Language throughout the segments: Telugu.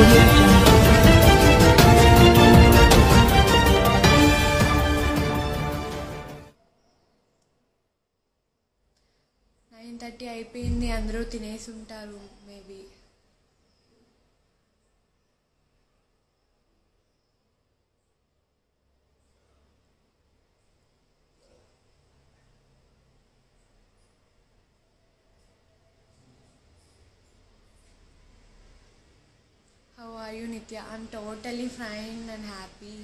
Audio Jungle. 9:30 అయిపోయింది. అందరూ తినేసి ఉంటారు maybe. How are you, Nitya? I'm totally fine and happy.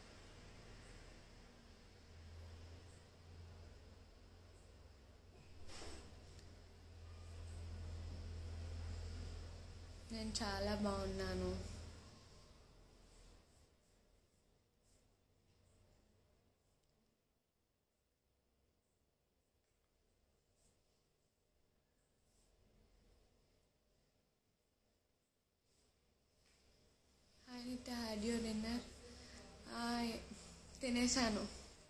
నేను చాలా బాగున్నాను. హాయ్ నిత్య, హ్యాడ్ యువర్ డిన్నర్? తినేసాను.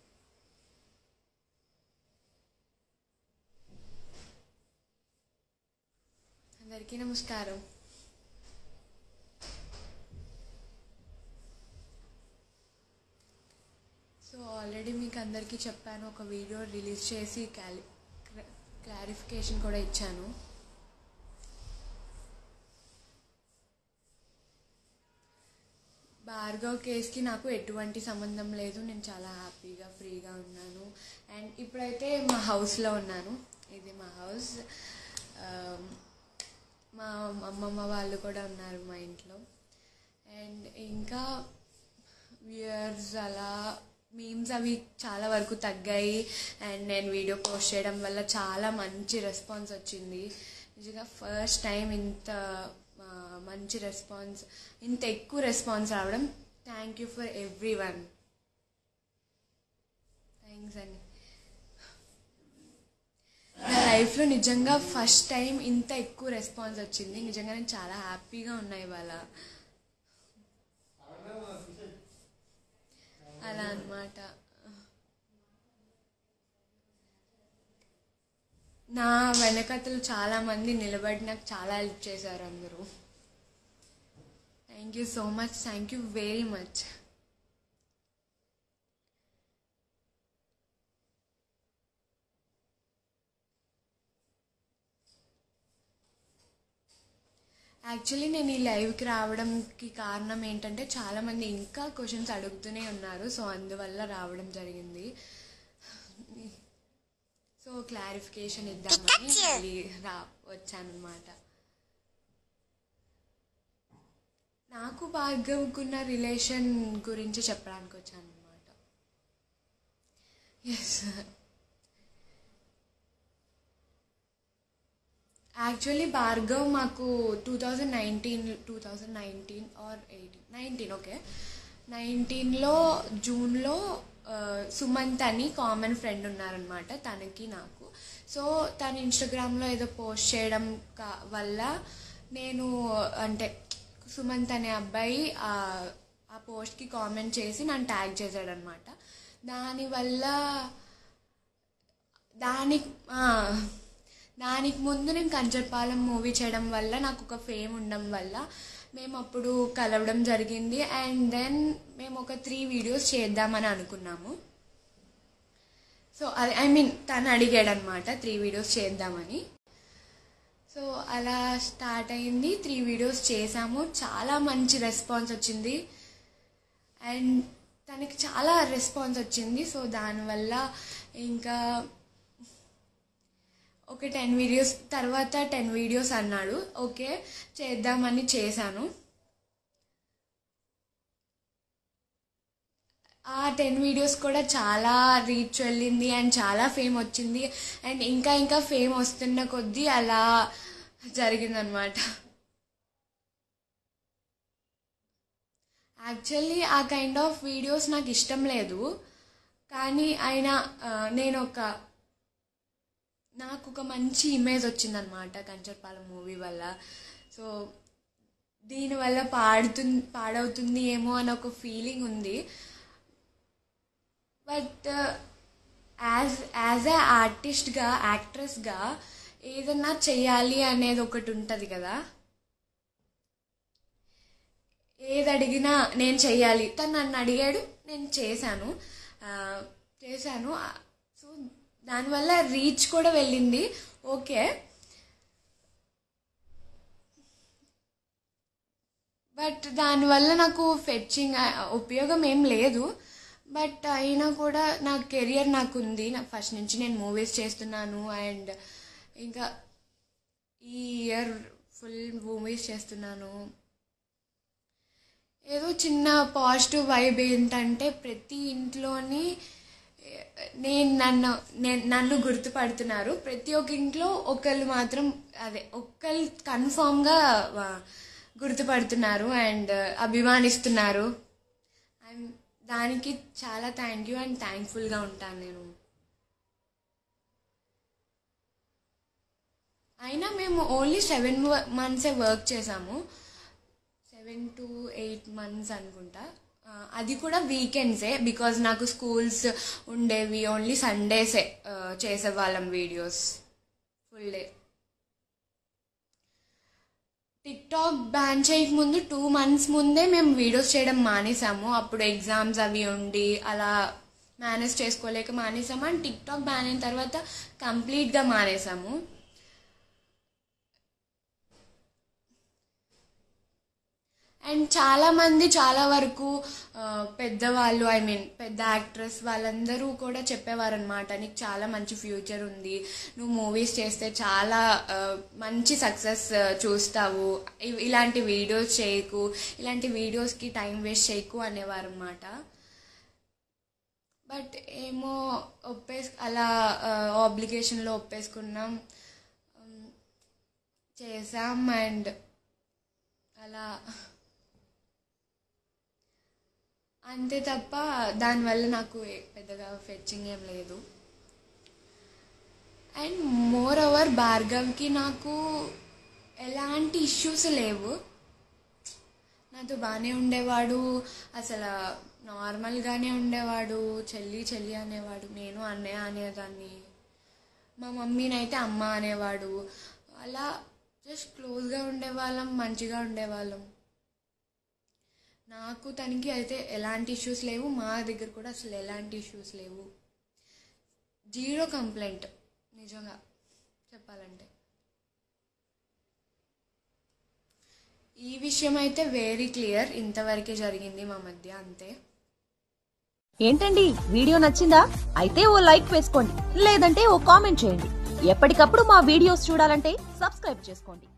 అందరికీ నమస్కారం. సో ఆల్రెడీ మీకు అందరికీ చెప్పాను, ఒక వీడియో రిలీజ్ చేసి క్లారిఫికేషన్ కూడా ఇచ్చాను. భార్గవ్ కేస్కి నాకు ఎటువంటి సంబంధం లేదు. నేను చాలా హ్యాపీగా ఫ్రీగా ఉన్నాను. అండ్ ఇప్పుడైతే మా హౌస్లో ఉన్నాను. ఇది మా హౌస్. మా అమ్మమ్మ వాళ్ళు కూడా ఉన్నారు మా ఇంట్లో. అండ్ ఇంకా వ్యూయర్స్ అలా మీమ్స్ అవి చాలా వరకు తగ్గాయి. అండ్ నేను వీడియో పోస్ట్ చేయడం వల్ల చాలా మంచి రెస్పాన్స్ వచ్చింది. నిజంగా ఫస్ట్ టైం ఇంత మంచి రెస్పాన్స్, ఇంత ఎక్కువ రెస్పాన్స్ రావడం. Thank you for everyone. Thanks అండి. నా లైఫ్లో నిజంగా ఫస్ట్ టైం ఇంత ఎక్కువ రెస్పాన్స్ వచ్చింది. నిజంగా నేను చాలా హ్యాపీగా ఉన్నా ఇవాళ. అలా అన్నమాట. నా వెనకతలు చాలామంది నిలబడి నాకు చాలా హెల్ప్ చేశారు అందరూ. Thank you so much. Thank you very much. Actually నేను ఈ లైవ్కి రావడంకి కారణం ఏంటంటే, చాలామంది ఇంకా క్వశ్చన్స్ అడుగుతూనే ఉన్నారు. సో అందువల్ల రావడం జరిగింది. సో క్లారిఫికేషన్ ఇద్దామని మళ్ళీ వచ్చానమాట. నాకు భార్గవ్కున్న రిలేషన్ గురించి చెప్పడానికి వచ్చాను అనమాట. ఎస్, యాక్చువల్లీ భార్గవ్ మాకు 2019 ఆర్ 19 ఓకే 19లో జూన్లో సుమంత్ అని కామన్ ఫ్రెండ్ ఉన్నారనమాట తనకి నాకు. సో తను ఇన్స్టాగ్రామ్లో ఏదో పోస్ట్ చేయడం వల్ల నేను, అంటే సుమంత్ అనే అబ్బాయి ఆ పోస్ట్కి కామెంట్ చేసి నన్ను ట్యాగ్ చేశాడనమాట. దానివల్ల దానికి ముందు నేను కంచర్పాలెం మూవీ చేయడం వల్ల నాకు ఒక ఫేమ్ ఉండడం వల్ల మేము అప్పుడు కలవడం జరిగింది. అండ్ దెన్ మేము ఒక 3 వీడియోస్ చేద్దామని అనుకున్నాము. సో తను అడిగాడు అనమాట 3 వీడియోస్ చేద్దామని. సో అలా స్టార్ట్ అయింది. 3 వీడియోస్ చేసాము. చాలా మంచి రెస్పాన్స్ వచ్చింది. అండ్ తనకి చాలా రెస్పాన్స్ వచ్చింది. సో దానివల్ల ఇంకా ఒక 10 వీడియోస్ తర్వాత 10 వీడియోస్ అన్నాడు. ఓకే చేద్దామని చేశాను. ఆ 10 వీడియోస్ కూడా చాలా రీచ్ వెళ్ళింది అండ్ చాలా ఫేమ్ వచ్చింది. అండ్ ఇంకా ఫేమ్ వస్తున్న కొద్దీ అలా జరిగిందనమాట. యాక్చువల్లీ ఆ కైండ్ ఆఫ్ వీడియోస్ నాకు ఇష్టం లేదు. కానీ నాకు ఒక మంచి ఇమేజ్ వచ్చిందనమాట కంచర్పాలెం మూవీ వల్ల. సో దీనివల్ల పాడవుతుంది ఏమో అని ఒక ఫీలింగ్ ఉంది. బట్ యాజ్ ఏ ఆర్టిస్ట్గా, యాక్ట్రెస్గా ఏదన్నా చెయ్యాలి అనేది ఒకటి ఉంటుంది కదా. ఏది అడిగినా నేను చెయ్యాలి. తను నన్ను అడిగాడు, నేను చేశాను. సో దానివల్ల రీచ్ కూడా వెళ్ళింది. ఓకే, బట్ దానివల్ల నాకు ఫెచ్చింగ్ ఉపయోగం ఏం లేదు. బట్ అయినా కూడా నా కెరియర్ నాకు ఉంది. ఫస్ట్ నుంచి నేను మూవీస్ చేస్తున్నాను. అండ్ ఇంకా ఈ ఇయర్ ఫుల్ మూవీస్ చేస్తున్నాను. ఏదో చిన్న పాజిటివ్ వైబ్ ఏంటంటే ప్రతి ఇంట్లోని నన్ను గుర్తుపడుతున్నారు. ప్రతి ఒక్క ఇంట్లో ఒకళ్ళు మాత్రం ఒకళ్ళు కన్ఫామ్గా గుర్తుపడుతున్నారు అండ్ అభిమానిస్తున్నారు. దానికి చాలా థ్యాంక్ యూ అండ్ థ్యాంక్ఫుల్గా ఉంటాను నేను. అయినా మేము ఓన్లీ 7 months వర్క్ చేసాము. 7 to 8 months అనుకుంటా. అది కూడా వీకెండ్సే, బికాజ్ నాకు స్కూల్స్ ఉండేవి. ఓన్లీ సండేసే చేసేవాళ్ళం videos full day. TikTok ban చేయకముందు 2 months ముందే మేము వీడియోస్ చేయడం మానేసాము. అప్పుడు ఎగ్జామ్స్ అవి ఉండి అలా మేనేజ్ చేసుకోలేక మానేసాము. అండ్ టిక్టాక్ బ్యాన్ అయిన తర్వాత కంప్లీట్గా మానేసాము. అండ్ చాలామంది చాలా వరకు పెద్దవాళ్ళు, పెద్ద యాక్ట్రెస్ వాళ్ళందరూ కూడా చెప్పేవారు అనమాట, నీకు చాలా మంచి ఫ్యూచర్ ఉంది, నువ్వు మూవీస్ చేస్తే చాలా మంచి సక్సెస్ చూస్తావు, ఇలాంటి వీడియోస్ చేయకు, ఇలాంటి వీడియోస్కి టైం వేస్ట్ చేయకు అనేవారు అనమాట. బట్ ఏమో అలా ఆబ్లిగేషన్లో ఒప్పేసుకున్నాం, చేసాం. అండ్ అలా అంతే తప్ప దానివల్ల నాకు పెద్దగా ఫెచ్చింగ్ ఏం లేదు. అండ్ మోర్ ఓవర్ భార్గవ్కి నాకు ఎలాంటి ఇష్యూస్ లేవు. నాతో బాగానే ఉండేవాడు, అసలు నార్మల్గానే ఉండేవాడు. చెల్లి చెల్లి అనేవాడు, నేను అన్నయ్య అనేదాన్ని. మా మమ్మీనైతే అమ్మ అనేవాడు. అలా జస్ట్ క్లోజ్గా ఉండేవాళ్ళం, మంచిగా ఉండేవాళ్ళం. నాకు తనకి అయితే ఎలాంటి ఇష్యూస్ లేవు, మా దగ్గర కూడా అసలు ఎలాంటి ఇష్యూస్ లేవు. 0 కంప్లైంట్ నిజంగా చెప్పాలంటే. ఈ విషయం అయితే వెరీ క్లియర్, ఇంతవరకే జరిగింది మా మధ్య, అంతే. ఏంటండి వీడియో నచ్చిందా? అయితే ఓ లైక్ వేసుకోండి, లేదంటే ఓ కామెంట్ చేయండి. ఎప్పటికప్పుడు మా వీడియోస్ చూడాలంటే సబ్స్క్రైబ్ చేసుకోండి.